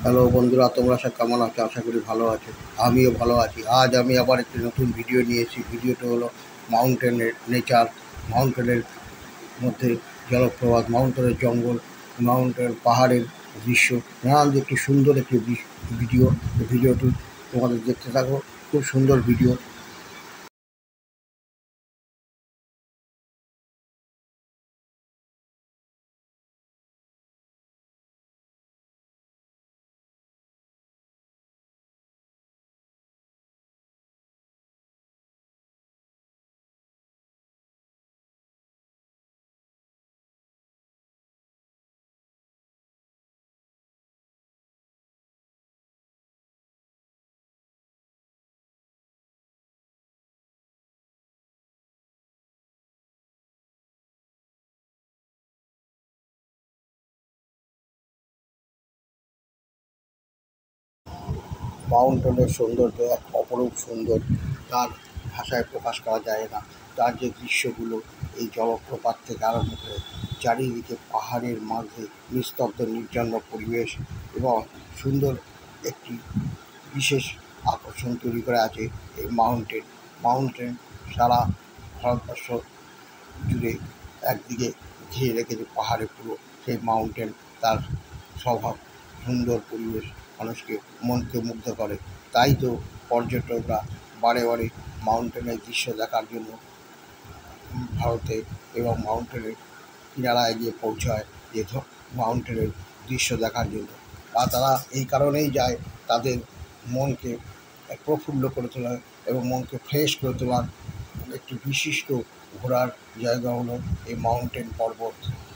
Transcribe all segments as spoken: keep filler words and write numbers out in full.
Hello বন্ধুরা, তোমরা সব কেমন আছো? আশা করি ভালো আছো। আমিও ভালো আছি। আজ আমি আবার একটি নতুন ভিডিও নিয়ে এসেছি। ভিডিওটা হলো মাউন্টেনের নেচার, মাউন্টেনের মধ্যে জলপ্রপাত, মাউন্টেনের জঙ্গল, মাউন্টেন পাহাড়ের দৃশ্য, নানান একটি সুন্দর একটি ভিডিও। ভিডিওটি তোমাদের দেখতে থাকো, খুব সুন্দর ভিডিও। মাউন্টেনের সৌন্দর্য এক অপরূপ সুন্দর, তার ভাষায় প্রকাশ করা যায় না। তার যে দৃশ্যগুলো, এই জলপ্রপাত থেকে আরম্ভ করে চারিদিকে পাহাড়ের মাঝে নিস্তব্ধ নির্জন পরিবেশ এবং সুন্দর একটি বিশেষ আকর্ষণ তৈরি করে আছে এই মাউন্টেন। মাউন্টেন সারা ভারতবর্ষ জুড়ে একদিকে ঘিরে রেখেছে পাহাড়ে পুরো সেই মাউন্টেন। তার স্বভাব, সুন্দর পরিবেশ মানুষকে মনকে মুগ্ধ করে। তাই তো পর্যটকরা বারে বারে মাউন্টেনের দৃশ্য দেখার জন্য ভারতে এবং মাউন্টেনের কিনারায় গিয়ে পৌঁছায়, যে মাউন্টেনের দৃশ্য দেখার জন্য। বা তারা এই কারণেই যায়, তাদের মনকে প্রফুল্ল করে তোলা এবং মনকে ফ্রেশ করে তোলার একটি বিশিষ্ট ঘোরার জায়গা হলো এই মাউন্টেন পর্বত।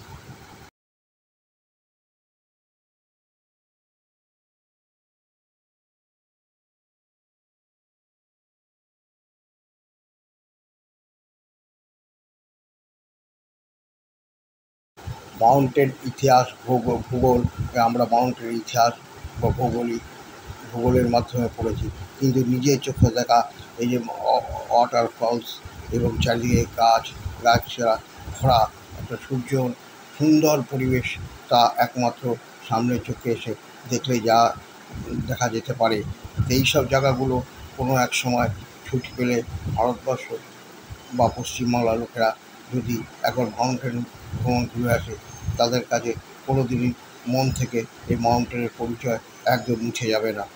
মাউন্টেন ইতিহাস, ভূগোল ভূগোল আমরা মাউন্টেনের ইতিহাস বা ভৌগোলিক ভূগোলের মাধ্যমে পড়েছি, কিন্তু নিজের চোখে দেখা এই যে ওয়াটার ফলস এবং চারিদিকে গাছ গাছরা ভরা একটা সূর্য সুন্দর পরিবেশ, তা একমাত্র সামনের চোখে এসে দেখলে যা দেখা যেতে পারে। এই সব জায়গাগুলো কোনো এক সময় ছুটি পেলে ভারতবর্ষ বা পশ্চিমবাংলার লোকেরা যদি এখন মাউন্টেন ভ্রমণ ঘুরে আসে, তাদের কাছে কোনো দিনই মন থেকে এই মাউন্টেনের পরিচয় একদম মুছে যাবে না।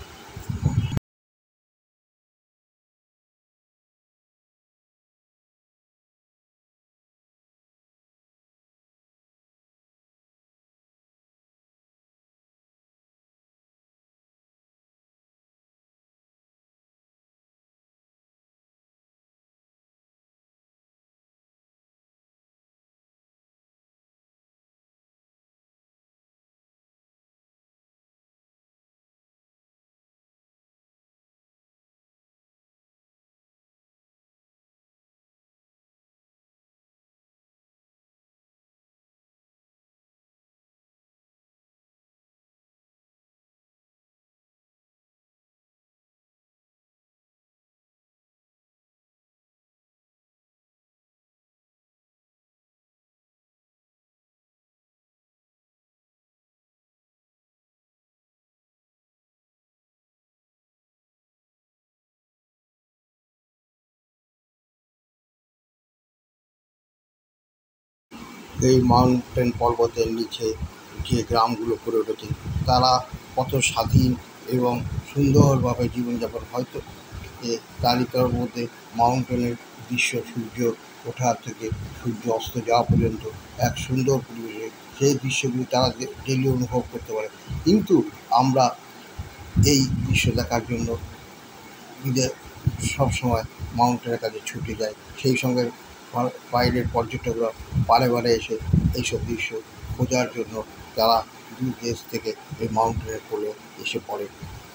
এই মাউন্টেন পর্বতের নিচে যে গ্রামগুলো গড়ে উঠেছে, তারা কত স্বাধীন এবং সুন্দরভাবে জীবনযাপন। হয়তো এ তালিকার মধ্যে মাউন্টেনের দৃশ্য, সূর্য ওঠা থেকে সূর্য অস্ত যাওয়া পর্যন্ত এক সুন্দর পরিবেশে সেই দৃশ্যগুলি তারা ডেলি অনুভব করতে পারে। কিন্তু আমরা এই দৃশ্য দেখার জন্য ঈদে সবসময় মাউন্টেনের কাছে ছুটে যায়, সেই সঙ্গে বাইরের পর্যটকরা বারে বারে এসে এইসব দৃশ্য খোঁজার জন্য তারা দূর দেশ থেকে এই মাউন্টেনের কোলে এসে পড়ে।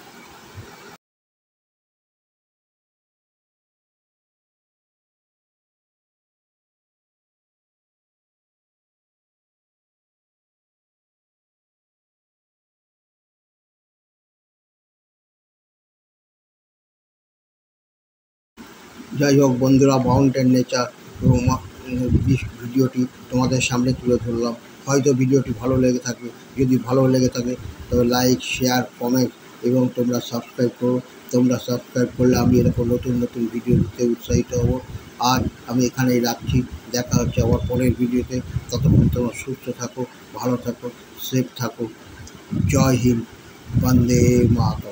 যাই হোক বন্ধুরা, মাউন্টেন নেচার এবং ভিডিওটি তোমাদের সামনে তুলে ধরলাম। হয়তো ভিডিওটি ভালো লেগে থাকবে। যদি ভালো লেগে থাকে তবে লাইক, শেয়ার, কমেন্ট এবং তোমরা সাবস্ক্রাইব করো। তোমরা সাবস্ক্রাইব করলে আমি এরকম নতুন নতুন ভিডিও দিতে উৎসাহিত হব। আর আমি এখানেই রাখছি, দেখা হচ্ছে আবার পরের ভিডিওতে। ততক্ষণ তোমরা সুস্থ থাকো, ভালো থাকো, সেফ থাকো। জয় হিন্দ, বন্দে মাতরম।